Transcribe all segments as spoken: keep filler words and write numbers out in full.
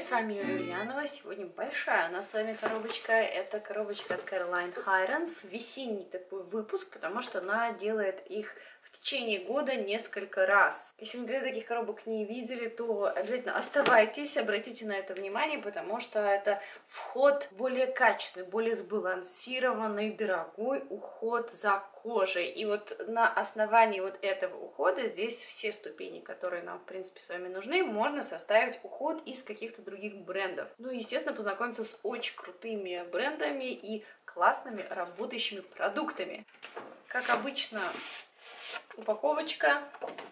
с вами Юлия Ульянова. Сегодня большая у нас с вами коробочка. Это коробочка от Caroline Hirons. Весенний такой выпуск, потому что она делает их в течение года несколько раз. Если вы никогда таких коробок не видели, то обязательно оставайтесь, обратите на это внимание, потому что это вход более качественный, более сбалансированный, дорогой уход за кожей. И вот на основании вот этого ухода здесь все ступени, которые нам, в принципе, с вами нужны, можно составить уход из каких-то других брендов. Ну и, естественно, познакомиться с очень крутыми брендами и классными работающими продуктами. Как обычно, упаковочка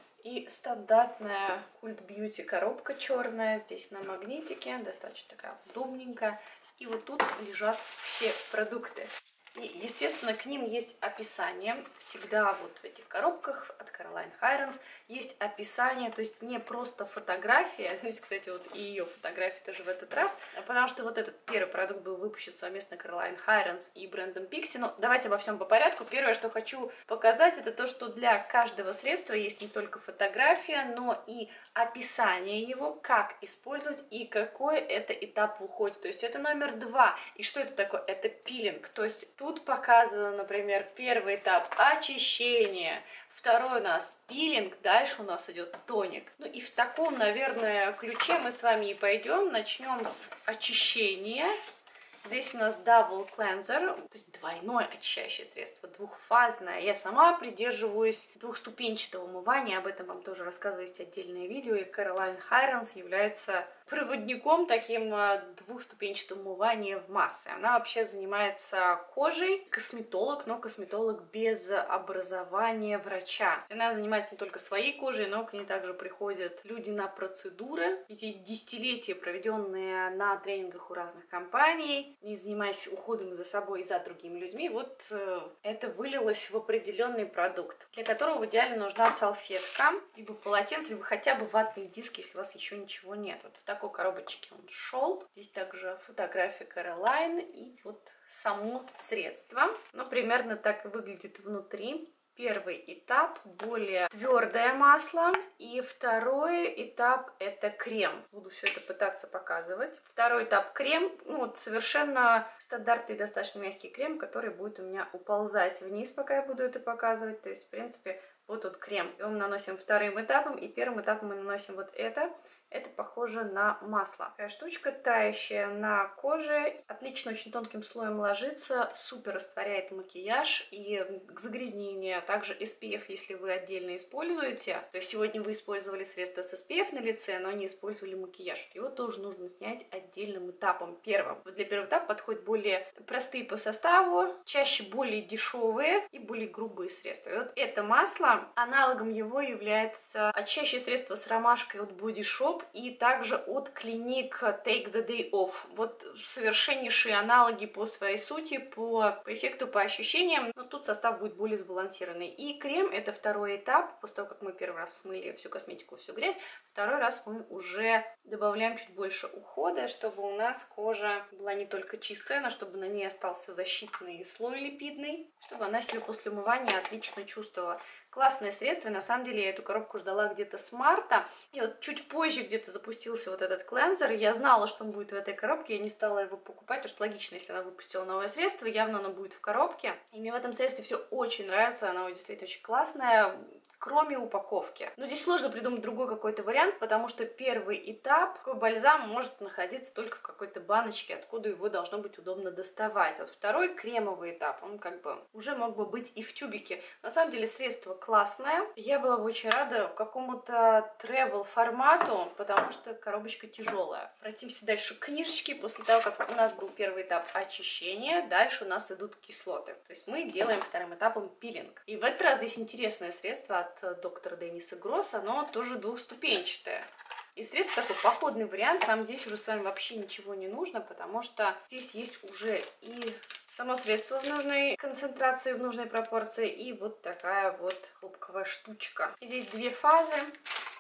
и стандартная Cult Beauty коробка черная, здесь на магнитике, достаточно такая удобненькая. И вот тут лежат все продукты. И, естественно, к ним есть описание. Всегда вот в этих коробках от Caroline Hirons есть описание, то есть не просто фотография. Здесь, кстати, вот и ее фотография тоже в этот раз, потому что вот этот первый продукт был выпущен совместно Caroline Hirons и брендом Pixi. Но давайте обо всем по порядку. Первое, что хочу показать, это то, что для каждого средства есть не только фотография, но и описание его, как использовать и какой это этап в уходе. То есть это номер два. И что это такое? Это пилинг. То есть тут показано, например, первый этап очищения, второй у нас пилинг, дальше у нас идет тоник. Ну и в таком, наверное, ключе мы с вами и пойдем. Начнем с очищения. Здесь у нас Double Cleanser, то есть двойное очищающее средство, двухфазное. Я сама придерживаюсь двухступенчатого умывания, об этом вам тоже рассказываю, есть отдельное видео. И Caroline Hirons является проводником таким двухступенчатым умывания в массы. Она вообще занимается кожей, косметолог, но косметолог без образования врача. Она занимается не только своей кожей, но к ней также приходят люди на процедуры. Эти десятилетия, проведенные на тренингах у разных компаний, и занимаясь уходом за собой и за другими людьми, вот э, это вылилось в определенный продукт, для которого идеально нужна салфетка, либо полотенце, либо хотя бы ватный диск, если у вас еще ничего нет. Вот в такой коробочке он шел. Здесь также фотография Caroline и вот само средство. Ну, примерно так и выглядит внутри. Первый этап более твердое масло, и второй этап это крем. Буду все это пытаться показывать. Второй этап крем, ну вот совершенно стандартный, достаточно мягкий крем, который будет у меня уползать вниз, пока я буду это показывать. То есть, в принципе, вот тут крем. Его мы наносим вторым этапом, и первым этапом мы наносим вот это. Это похоже на масло. Такая штучка, тающая на коже, отлично очень тонким слоем ложится, супер растворяет макияж и загрязнение. Также эс пи эф, если вы отдельно используете. То есть сегодня вы использовали средство с эс пи эф на лице, но не использовали макияж. Его тоже нужно снять отдельным этапом, первым. Вот для первого этапа подходят более простые по составу, чаще более дешевые и более грубые средства. И вот это масло, аналогом его является очищающее средство с ромашкой от Body Shop, и также от Clinique Take the Day Off. Вот совершеннейшие аналоги по своей сути, по, по эффекту, по ощущениям, но тут состав будет более сбалансированный. И крем это второй этап, после того, как мы первый раз смыли всю косметику, всю грязь, второй раз мы уже добавляем чуть больше ухода, чтобы у нас кожа была не только чистая, но чтобы на ней остался защитный слой липидный, чтобы она себя после умывания отлично чувствовала. Классное средство, на самом деле я эту коробку ждала где-то с марта, и вот чуть позже где-то запустился вот этот клензер, я знала, что он будет в этой коробке, я не стала его покупать, потому что логично, если она выпустила новое средство, явно оно будет в коробке, и мне в этом средстве все очень нравится, оно действительно очень классное, кроме упаковки. Но здесь сложно придумать другой какой-то вариант, потому что первый этап, такой бальзам может находиться только в какой-то баночке, откуда его должно быть удобно доставать. Вот второй кремовый этап, он как бы уже мог бы быть и в тюбике. На самом деле средство классное. Я была бы очень рада какому-то travel формату, потому что коробочка тяжелая. Обратимся дальше к книжечке. После того, как у нас был первый этап очищения, дальше у нас идут кислоты. То есть мы делаем вторым этапом пилинг. И в этот раз здесь интересное средство от доктора Денниса Гросса, оно тоже двухступенчатое. И средство такой походный вариант, нам здесь уже с вами вообще ничего не нужно, потому что здесь есть уже и само средство в нужной концентрации, в нужной пропорции, и вот такая вот хлопковая штучка. И здесь две фазы.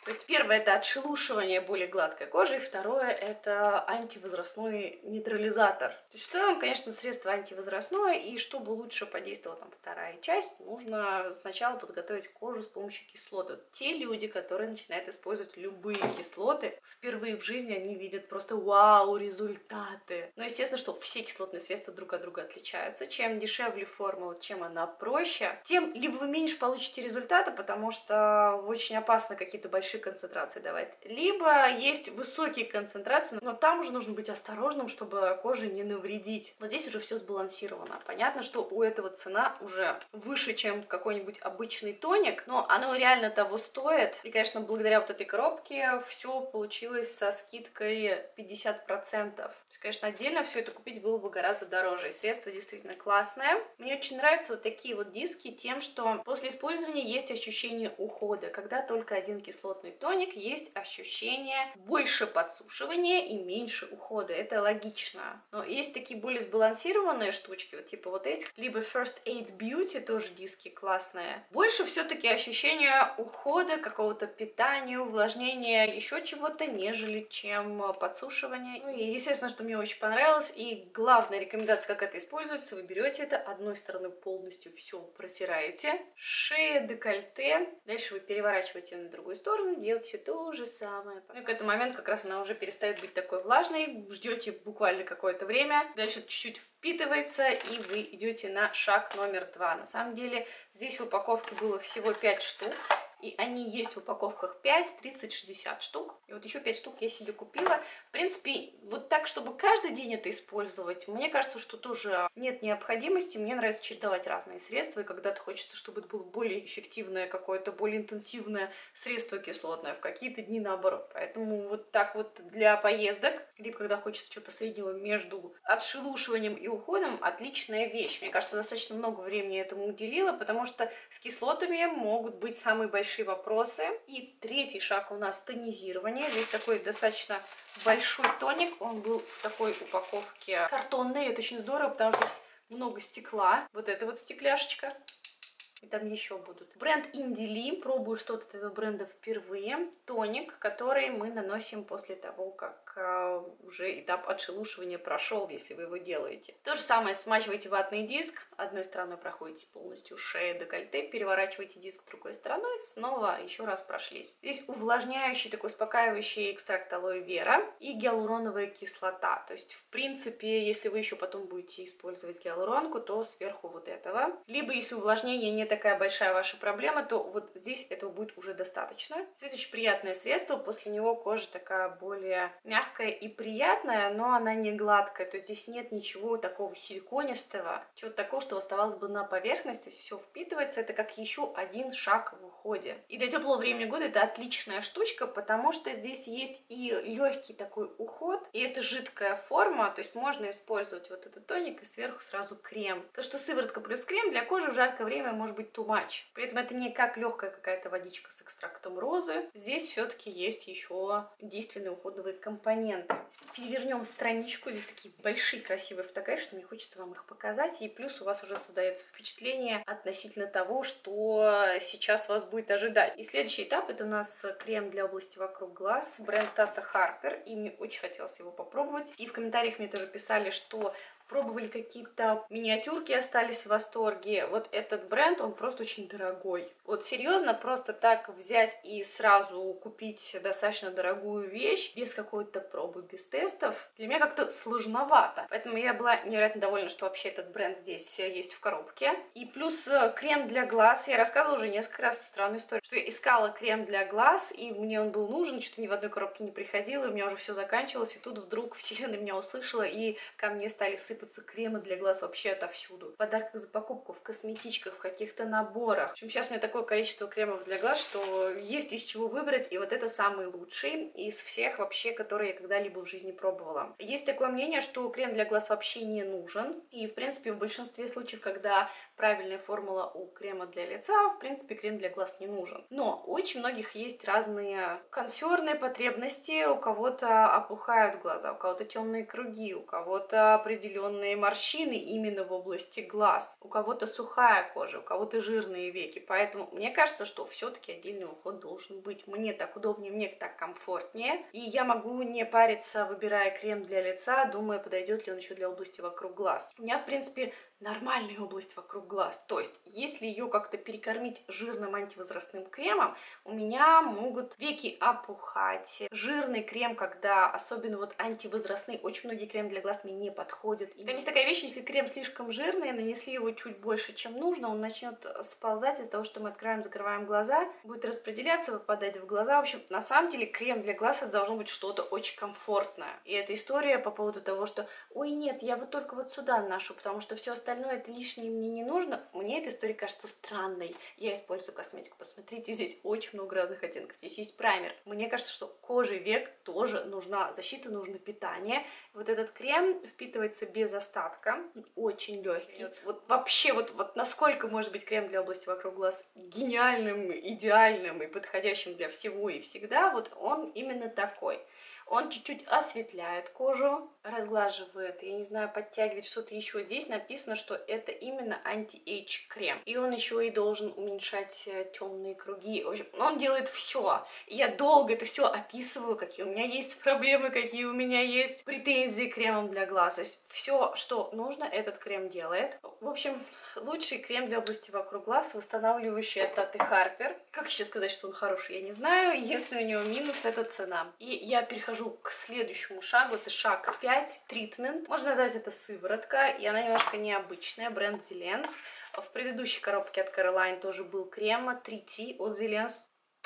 То есть первое — это отшелушивание более гладкой кожи, и второе — это антивозрастной нейтрализатор. То есть в целом, конечно, средство антивозрастное, и чтобы лучше подействовала там вторая часть, нужно сначала подготовить кожу с помощью кислот. Вот те люди, которые начинают использовать любые кислоты, впервые в жизни они видят просто вау результаты. Но естественно, что все кислотные средства друг от друга отличаются. Чем дешевле формула, чем она проще, тем либо вы меньше получите результата, потому что очень опасно какие-то большие концентрации давать, либо есть высокие концентрации, но там уже нужно быть осторожным, чтобы коже не навредить. Вот здесь уже все сбалансировано. Понятно, что у этого цена уже выше, чем какой-нибудь обычный тоник, но оно реально того стоит. И, конечно, благодаря вот этой коробке все получилось со скидкой пятьдесят процентов. То есть, конечно, отдельно все это купить было бы гораздо дороже. И средство действительно классное. Мне очень нравятся вот такие вот диски тем, что после использования есть ощущение ухода. Когда только один кислотный тоник, есть ощущение больше подсушивания и меньше ухода. Это логично. Но есть такие более сбалансированные штучки, вот типа вот этих, либо First Aid Beauty, тоже диски классные. Больше все-таки ощущение ухода, какого-то питания, увлажнения, еще чего-то, нежели чем подсушивание. Ну и естественно, что мне очень понравилось, и главная рекомендация, как это используется: вы берете это, одной стороны полностью все протираете, шея, декольте, дальше вы переворачиваете на другую сторону, делаете то же самое. И к этому моменту как раз она уже перестает быть такой влажной, ждете буквально какое-то время, дальше чуть-чуть впитывается, и вы идете на шаг номер два. На самом деле здесь в упаковке было всего пять штук, и они есть в упаковках пять, тридцать, шестьдесят штук. И вот еще пять штук я себе купила. В принципе, вот так, чтобы каждый день это использовать, мне кажется, что тоже нет необходимости. Мне нравится чередовать разные средства, и когда-то хочется, чтобы это было более эффективное, какое-то более интенсивное средство кислотное, в какие-то дни наоборот. Поэтому вот так вот для поездок, либо когда хочется что-то среднего между отшелушиванием и уходом, отличная вещь. Мне кажется, достаточно много времени этому уделила, потому что с кислотами могут быть самые большие вопросы. И третий шаг у нас тонизирование. Здесь такой достаточно большой тоник. Он был в такой упаковке картонной. Это очень здорово, потому что здесь много стекла. Вот эта вот стекляшечка. И там еще будут. Бренд Indie. Пробую что-то от этого бренда впервые. Тоник, который мы наносим после того, как э, уже этап отшелушивания прошел, если вы его делаете. То же самое, смачиваете ватный диск. Одной стороной проходите полностью шея, декольте, переворачиваете диск другой стороной, снова еще раз прошлись. Здесь увлажняющий, такой успокаивающий экстракт алоэ вера и гиалуроновая кислота. То есть, в принципе, если вы еще потом будете использовать гиалуронку, то сверху вот этого. Либо, если увлажнение не такая большая ваша проблема, то вот здесь этого будет уже достаточно. Здесь очень приятное средство, после него кожа такая более мягкая и приятная, но она не гладкая, то есть здесь нет ничего такого силиконистого, чего-то такого, что оставалось бы на поверхности, все впитывается, это как еще один шаг в уходе. И для теплого времени года это отличная штучка, потому что здесь есть и легкий такой уход, и это жидкая форма, то есть можно использовать вот этот тоник и сверху сразу крем. Потому что сыворотка плюс крем для кожи в жаркое время может быть too much. При этом это не как легкая какая-то водичка с экстрактом розы. Здесь все-таки есть еще действенные уходовые компоненты. Перевернем страничку. Здесь такие большие красивые фотографии, что мне хочется вам их показать. И плюс у вас уже создается впечатление относительно того, что сейчас вас будет ожидать. И следующий этап — это у нас крем для области вокруг глаз. Бренд Tata Harper. И мне очень хотелось его попробовать. И в комментариях мне тоже писали, что пробовали какие-то миниатюрки, остались в восторге. Вот этот бренд, он просто очень дорогой. Вот серьезно, просто так взять и сразу купить достаточно дорогую вещь без какой-то пробы, без тестов, для меня как-то сложновато. Поэтому я была невероятно довольна, что вообще этот бренд здесь есть в коробке. И плюс крем для глаз. Я рассказывала уже несколько раз странную историю, что я искала крем для глаз, и мне он был нужен, что-то ни в одной коробке не приходило, и у меня уже все заканчивалось, и тут вдруг вселенная меня услышала, и ко мне стали сыпаться кремы для глаз вообще отовсюду. В подарках за покупку, в косметичках, в каких-то наборах. В общем, сейчас у меня такое количество кремов для глаз, что есть из чего выбрать, и вот это самый лучший из всех вообще, которые я когда-либо в жизни пробовала. Есть такое мнение, что крем для глаз вообще не нужен, и в принципе в большинстве случаев, когда правильная формула у крема для лица, в принципе, крем для глаз не нужен. Но у очень многих есть разные консервные потребности, у кого-то опухают глаза, у кого-то темные круги, у кого-то определенные морщины именно в области глаз, у кого-то сухая кожа, у кого-то жирные веки. Поэтому мне кажется, что все-таки отдельный уход должен быть. Мне так удобнее, мне так комфортнее. И я могу не париться, выбирая крем для лица, думая, подойдет ли он еще для области вокруг глаз. У меня, в принципе, нормальная область вокруг глаз. То есть, если ее как-то перекормить жирным антивозрастным кремом, у меня могут веки опухать. Жирный крем, когда особенно вот антивозрастный, очень многие кремы для глаз мне не подходят. И там есть такая вещь, если крем слишком жирный, нанесли его чуть больше, чем нужно, он начнет сползать из-за того, что мы открываем, закрываем глаза, будет распределяться, выпадать в глаза. В общем, на самом деле крем для глаз это должно быть что-то очень комфортное. И эта история по поводу того, что ой, нет, я вот только вот сюда наношу, потому что все остальное это лишнее мне не нужно. Мне эта история кажется странной. Я использую косметику. Посмотрите, здесь очень много разных оттенков. Здесь есть праймер. Мне кажется, что коже век тоже нужна защита, нужно питание. Вот этот крем впитывается без остатка. Очень легкий. Вот, вот вообще, вот, вот насколько может быть крем для области вокруг глаз гениальным, идеальным и подходящим для всего и всегда, вот он именно такой. Он чуть-чуть осветляет кожу, разглаживает, я не знаю, подтягивает что-то еще. Здесь написано, что это именно анти-эйдж крем. И он еще и должен уменьшать темные круги. В общем, он делает все. Я долго это все описываю, какие у меня есть проблемы, какие у меня есть претензии к кремам для глаз. То есть все, что нужно, этот крем делает. В общем, лучший крем для области вокруг глаз, восстанавливающий от Таты Харпер. Как еще сказать, что он хороший, я не знаю. Если у него минус, это цена. И я перехожу к следующему шагу. Это шаг пять, тритмент. Можно назвать это сыворотка, и она немножко необычная. Бренд Зеленс. В предыдущей коробке от Caroline тоже был крем три ти от Зеленс.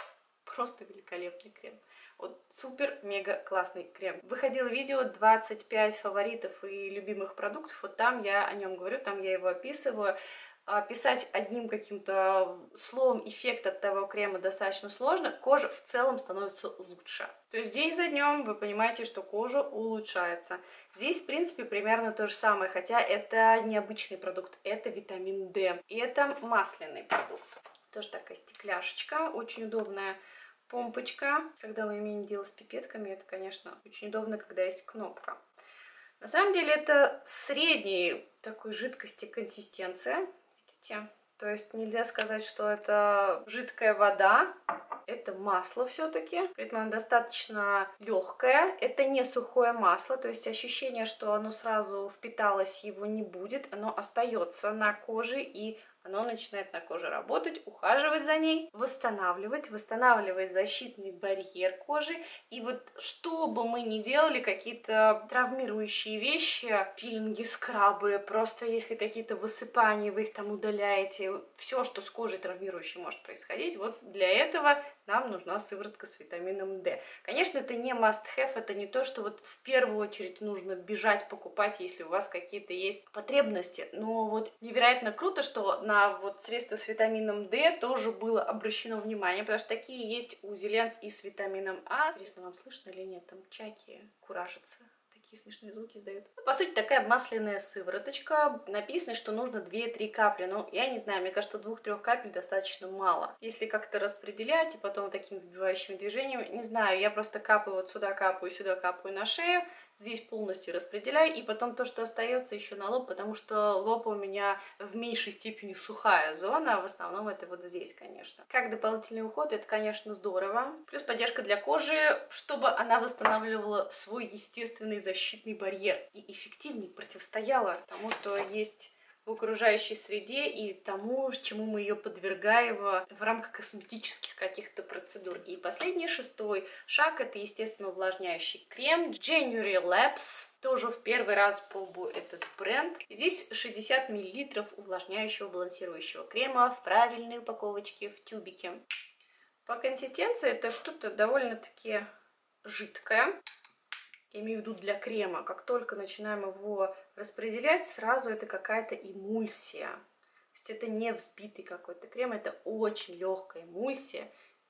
Просто великолепный крем. Вот супер-мега классный крем. Выходило видео двадцать пять фаворитов и любимых продуктов. Вот там я о нем говорю, там я его описываю. Писать одним каким-то словом эффект от того крема достаточно сложно. Кожа в целом становится лучше. То есть день за днем вы понимаете, что кожа улучшается. Здесь, в принципе, примерно то же самое, хотя это необычный продукт, это витамин D. И это масляный продукт. Тоже такая стекляшечка, очень удобная. Помпочка, когда мы имеем дело с пипетками, это, конечно, очень удобно, когда есть кнопка. На самом деле это средней такой жидкости консистенция, видите? То есть нельзя сказать, что это жидкая вода, это масло все-таки, при этом оно достаточно легкое, это не сухое масло, то есть ощущение, что оно сразу впиталось, его не будет, оно остается на коже и оно начинает на коже работать, ухаживать за ней, восстанавливать, восстанавливает защитный барьер кожи. И вот что бы мы ни делали, какие-то травмирующие вещи, пилинги, скрабы, просто если какие-то высыпания, вы их там удаляете, все, что с кожей травмирующее может происходить, вот для этого нам нужна сыворотка с витамином D. Конечно, это не must-have, это не то, что вот в первую очередь нужно бежать покупать, если у вас какие-то есть потребности. Но вот невероятно круто, что на вот средства с витамином D тоже было обращено внимание, потому что такие есть у Зеленс и с витамином А. Интересно, вам слышно или нет? Там чайки куражатся. Такие смешные звуки издают. Ну, по сути, такая масляная сывороточка. Написано, что нужно две-три капли. Ну, я не знаю, мне кажется, двух-трех капель достаточно мало. Если как-то распределять и потом такими вбивающими движениями, не знаю, я просто капаю вот сюда, капаю, сюда капаю на шею, здесь полностью распределяю, и потом то, что остается, еще на лоб, потому что лоб у меня в меньшей степени сухая зона, а в основном это вот здесь, конечно. Как дополнительный уход, это, конечно, здорово. Плюс поддержка для кожи, чтобы она восстанавливала свой естественный защитный барьер и эффективнее противостояла тому, что есть в окружающей среде и тому, чему мы ее подвергаем в рамках косметических каких-то процедур. И последний, шестой шаг, это, естественно, увлажняющий крем January Labs. Тоже в первый раз пробую этот бренд. Здесь шестьдесят миллилитров увлажняющего балансирующего крема в правильной упаковочке, в тюбике. По консистенции это что-то довольно-таки жидкое. Я имею в виду для крема. Как только начинаем его распределять, сразу это какая-то эмульсия. То есть это не взбитый какой-то крем, это очень легкая эмульсия. Так,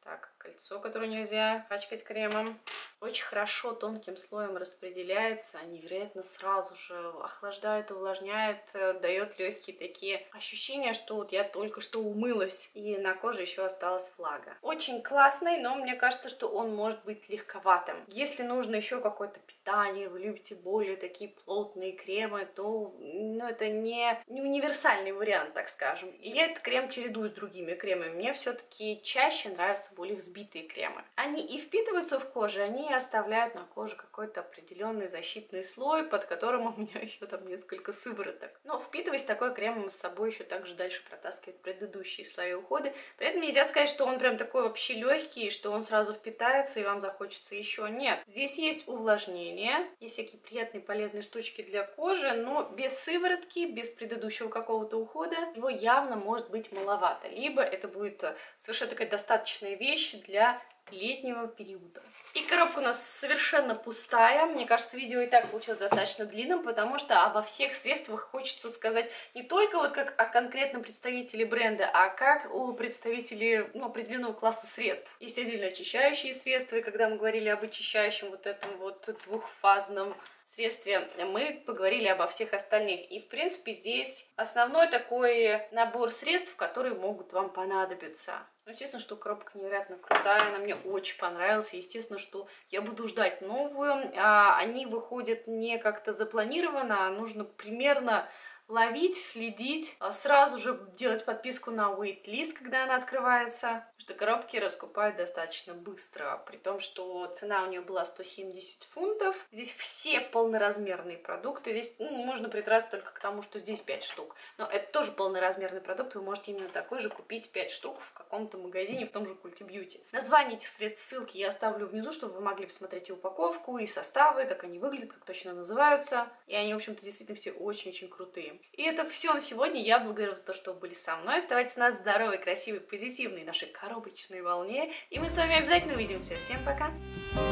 кольцо, которое нельзя пачкать кремом. Очень хорошо тонким слоем распределяется, невероятно сразу же охлаждает, увлажняет, дает легкие такие ощущения, что вот я только что умылась, и на коже еще осталась влага. Очень классный, но мне кажется, что он может быть легковатым. Если нужно еще какое-то питание, вы любите более такие плотные кремы, то ну, это не, не универсальный вариант, так скажем. И я этот крем чередую с другими кремами. Мне все-таки чаще нравятся более взбитые кремы. Они и впитываются в кожу, они оставляют на коже какой-то определенный защитный слой, под которым у меня еще там несколько сывороток. Но впитываясь такой кремом с собой еще также дальше протаскивает предыдущие слои ухода. При этом нельзя сказать, что он прям такой вообще легкий, что он сразу впитается и вам захочется еще. Нет. Здесь есть увлажнение, есть всякие приятные полезные штучки для кожи, но без сыворотки, без предыдущего какого-то ухода его явно может быть маловато. Либо это будет совершенно такая достаточная вещь для летнего периода. И коробка у нас совершенно пустая. Мне кажется, видео и так получилось достаточно длинным, потому что обо всех средствах хочется сказать не только вот как о конкретном представителе бренда, а как о представителе ну, определенного класса средств. Есть отдельно очищающие средства, и когда мы говорили об очищающем вот этом вот двухфазном средстве, мы поговорили обо всех остальных. И, в принципе, здесь основной такой набор средств, которые могут вам понадобиться. Ну, естественно, что коробка невероятно крутая, она мне очень понравилась. Естественно, что я буду ждать новую. А, они выходят не как-то запланированно, а нужно примерно ловить, следить, а сразу же делать подписку на wait-лист, когда она открывается. Потому что коробки раскупают достаточно быстро, при том, что цена у нее была сто семьдесят фунтов. Здесь все полноразмерные продукты. Здесь ну, можно придраться только к тому, что здесь пять штук. Но это тоже полноразмерный продукт, вы можете именно такой же купить пять штук в каком-то магазине, в том же Культи Бьюти. Название этих средств, ссылки я оставлю внизу, чтобы вы могли посмотреть и упаковку, и составы, как они выглядят, как точно называются. И они, в общем-то, действительно все очень-очень крутые. И это все на сегодня. Я благодарю за то, что вы были со мной. Оставайтесь на здоровой, красивой, позитивной нашей коробочной волне. И мы с вами обязательно увидимся. Всем пока!